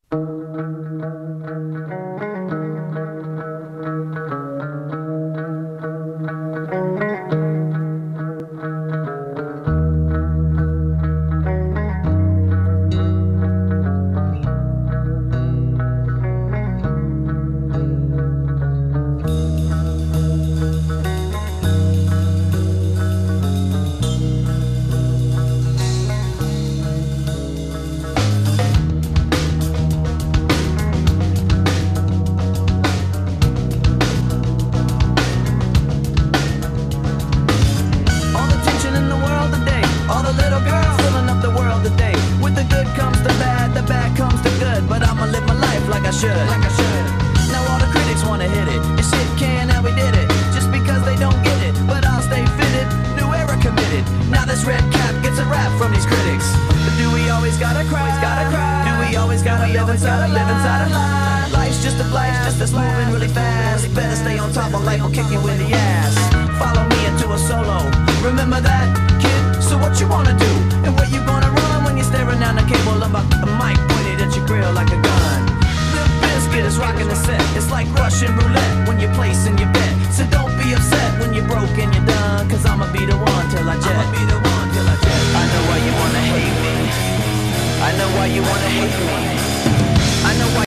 Now all the critics wanna hit it. Your shit can and we did it. Just because they don't get it, but I'll stay fitted. New era committed. Now this red cap gets a rap from these critics. But do we always gotta cry? Do we always gotta live inside a lie? Life's just a flash, just that's moving really fast. Better stay on top of life or kick you in the ass. Follow me into a solo. Remember that, kid? So what you wanna do? And where you gonna run when you're staring down the cable of a mic pointed at your grill like a gun? Biscuit is rocking the set. It's like Russian roulette when you're placing your bet. So don't be upset when you're broke and you're done.